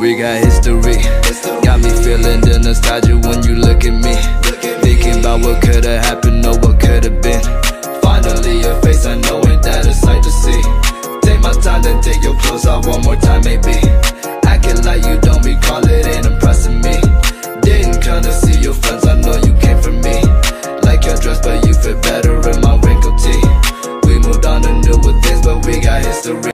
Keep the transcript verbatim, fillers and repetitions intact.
We got history. Got me feeling the nostalgia when you look at me. Thinking about what could've happened